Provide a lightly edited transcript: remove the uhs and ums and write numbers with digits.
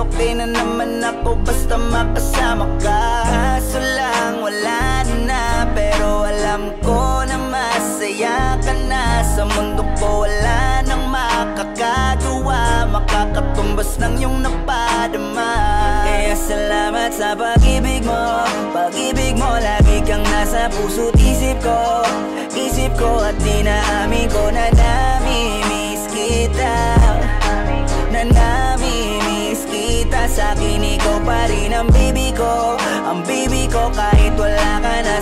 okay na naman ako basta makasama ka. Kaso lang wala na, pero alam ko na masaya ka na. Sa mundo ko wala nang makakagawa, makakatumbas ng iyong napadama. Kaya salamat sa pag-ibig mo, pag-ibig mo. Lagi kang nasa puso't isip ko, isip ko. At dinaamin ko na namimiss kita, na namimiss kita. Sa'kin ikaw pa rin ang baby ko, ang baby ko. Kahit wala ka na